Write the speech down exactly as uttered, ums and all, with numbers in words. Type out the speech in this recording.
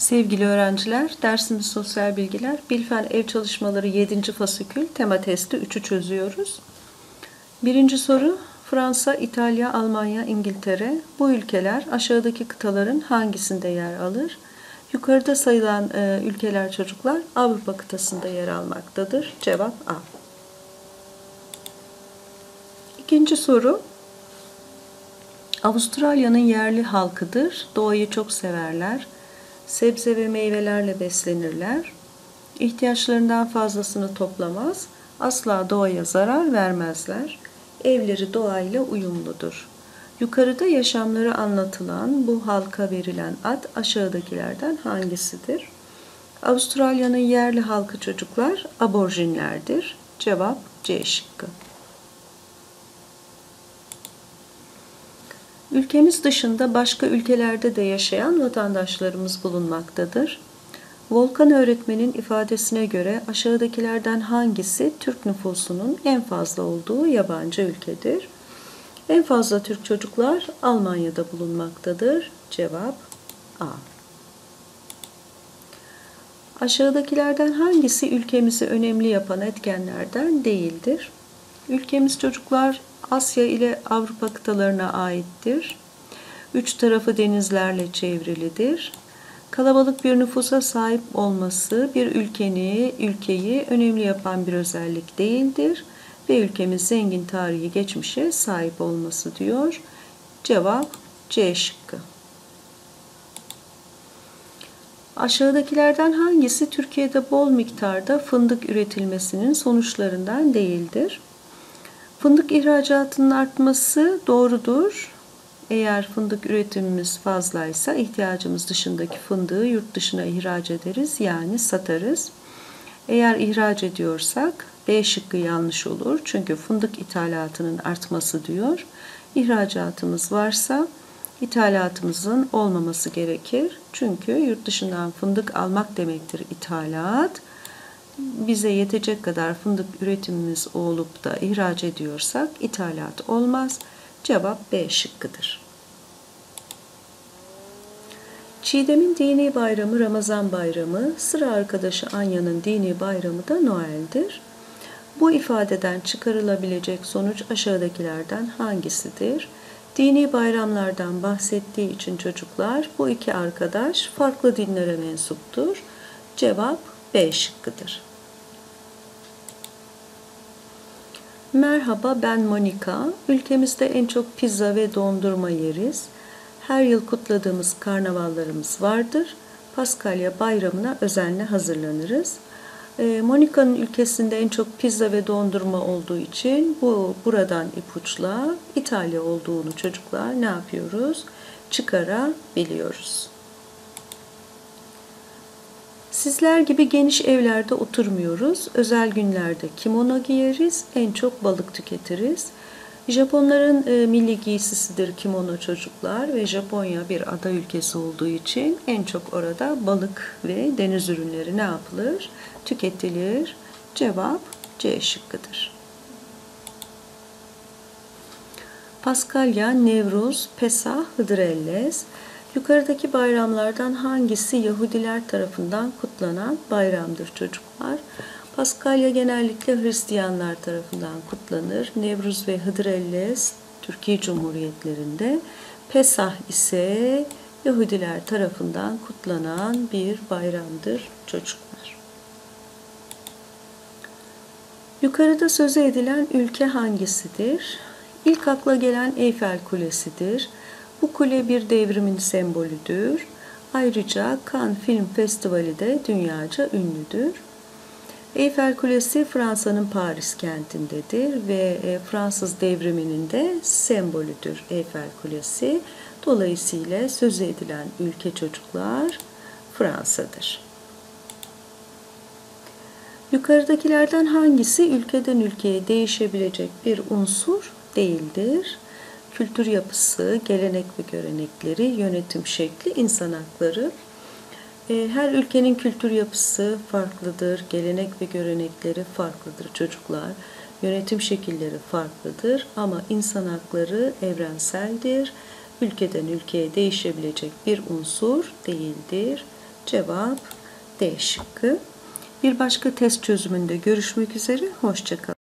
Sevgili öğrenciler, dersimiz sosyal bilgiler. Bilfen ev çalışmaları yedinci fasikül, tema testi üçü çözüyoruz. Birinci soru, Fransa, İtalya, Almanya, İngiltere. Bu ülkeler aşağıdaki kıtaların hangisinde yer alır? Yukarıda sayılan e, ülkeler çocuklar Avrupa kıtasında yer almaktadır. Cevap A. İkinci soru, Avustralya'nın yerli halkıdır. Doğayı çok severler. Sebze ve meyvelerle beslenirler. İhtiyaçlarından fazlasını toplamaz. Asla doğaya zarar vermezler. Evleri doğayla uyumludur. Yukarıda yaşamları anlatılan bu halka verilen ad aşağıdakilerden hangisidir? Avustralya'nın yerli halkı çocuklar aborjinlerdir. Cevap C şıkkı. Ülkemiz dışında başka ülkelerde de yaşayan vatandaşlarımız bulunmaktadır. Volkan öğretmenin ifadesine göre aşağıdakilerden hangisi Türk nüfusunun en fazla olduğu yabancı ülkedir? En fazla Türk çocuklar Almanya'da bulunmaktadır. Cevap A. Aşağıdakilerden hangisi ülkemizi önemli yapan etkenlerden değildir? Ülkemiz çocuklar Asya ile Avrupa kıtalarına aittir. Üç tarafı denizlerle çevrilidir. Kalabalık bir nüfusa sahip olması bir ülkeyi, ülkeyi önemli yapan bir özellik değildir ve ülkemiz zengin tarihi geçmişe sahip olması diyor. Cevap C şıkkı. Aşağıdakilerden hangisi Türkiye'de bol miktarda fındık üretilmesinin sonuçlarından değildir? Fındık ihracatının artması doğrudur. Eğer fındık üretimimiz fazlaysa ihtiyacımız dışındaki fındığı yurt dışına ihraç ederiz, yani satarız. Eğer ihraç ediyorsak B şıkkı yanlış olur. Çünkü fındık ithalatının artması diyor. İhracatımız varsa ithalatımızın olmaması gerekir. Çünkü yurt dışından fındık almak demektir ithalat. Bize yetecek kadar fındık üretimimiz olup da ihraç ediyorsak ithalat olmaz. Cevap B şıkkıdır. Çiğdem'in dini bayramı Ramazan bayramı, sıra arkadaşı Anya'nın dini bayramı da Noel'dir. Bu ifadeden çıkarılabilecek sonuç aşağıdakilerden hangisidir? Dini bayramlardan bahsettiği için çocuklar bu iki arkadaş farklı dinlere mensuptur. Cevap B şıkkıdır. Merhaba, ben Monika. Ülkemizde en çok pizza ve dondurma yeriz. Her yıl kutladığımız karnavallarımız vardır. Paskalya bayramına özenle hazırlanırız. Ee, Monika'nın ülkesinde en çok pizza ve dondurma olduğu için bu buradan ipuçla İtalya olduğunu çocuklar ne yapıyoruz? Çıkarabiliyoruz. Sizler gibi geniş evlerde oturmuyoruz. Özel günlerde kimono giyeriz. En çok balık tüketiriz. Japonların e, milli giysisidir kimono çocuklar ve Japonya bir ada ülkesi olduğu için en çok orada balık ve deniz ürünleri ne yapılır? Tüketilir. Cevap C şıkkıdır. Paskalya, Nevruz, Pesah, Hıdrellez. Yukarıdaki bayramlardan hangisi Yahudiler tarafından kutlanan bayramdır çocuklar? Paskalya genellikle Hristiyanlar tarafından kutlanır. Nevruz ve Hıdrellez Türkiye Cumhuriyetlerinde. Pesah ise Yahudiler tarafından kutlanan bir bayramdır çocuklar. Yukarıda sözü edilen ülke hangisidir? İlk akla gelen Eyfel Kulesi'dir. Bu kule bir devrimin sembolüdür. Ayrıca Cannes Film Festivali de dünyaca ünlüdür. Eyfel Kulesi Fransa'nın Paris kentindedir ve Fransız devriminin de sembolüdür Eyfel Kulesi. Dolayısıyla sözü edilen ülke çocuklar Fransa'dır. Yukarıdakilerden hangisi ülkeden ülkeye değişebilecek bir unsur değildir? Kültür yapısı, gelenek ve görenekleri, yönetim şekli, insan hakları. Her ülkenin kültür yapısı farklıdır, gelenek ve görenekleri farklıdır çocuklar. Yönetim şekilleri farklıdır ama insan hakları evrenseldir. Ülkeden ülkeye değişebilecek bir unsur değildir. Cevap D şıkkı. Bir başka test çözümünde görüşmek üzere. Hoşça kalın.